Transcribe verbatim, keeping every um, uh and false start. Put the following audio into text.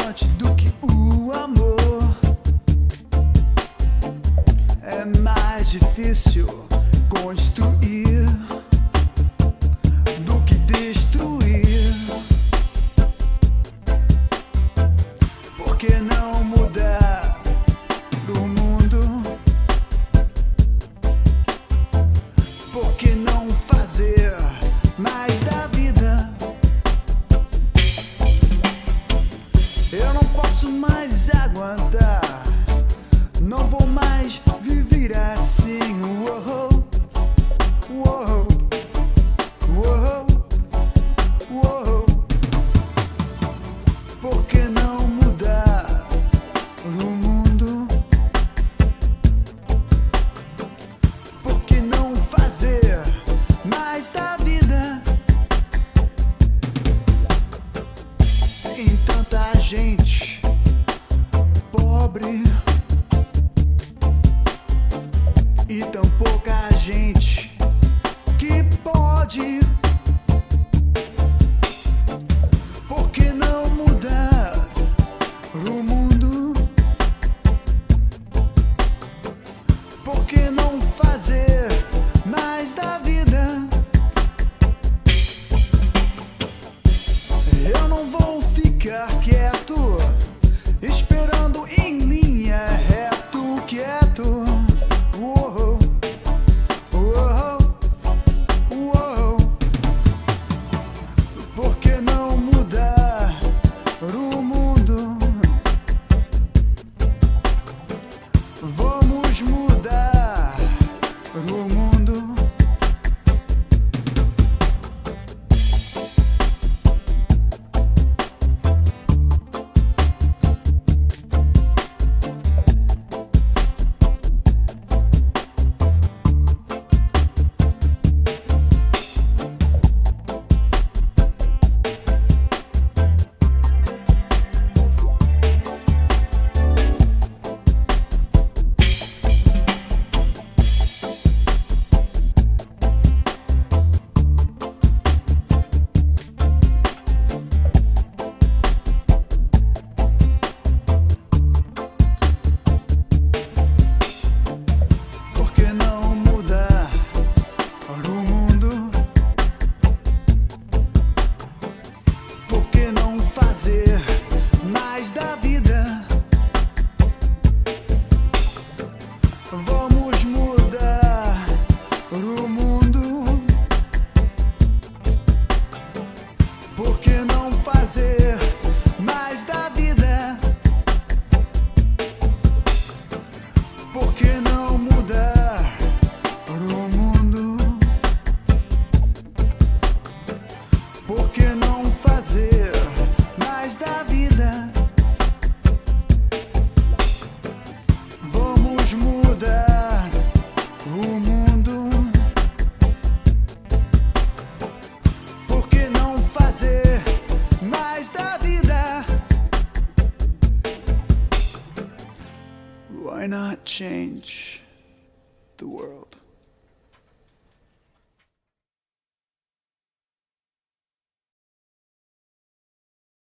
forte do que o amor. É mais difícil construir do que destruir. Por que não mudar o mundo? Por que não fazer mais da vida? Eu não posso mais aguentar, não vou mais viver assim. Uou, uou, uou, uou. Por que não mudar o mundo? Por que não fazer mais da vida? Tem tanta gente pobre e tão pouca gente que pode. Por que não mudar o mundo? Por que não fazer mais da vida? Eu não vou ficar quieto, esperando em linha reto, quieto. Uou, uou, uou. Por que não mudar o mundo? Vamos mudar o mundo. Fazer mais da vida. Vamos mudar o mundo. Por que não fazer mais da vida? Por que não mudar o mundo? Por que não fazer mais da vida? Vamos mudar o mundo. Por que não fazer mais da vida? Why not change the world?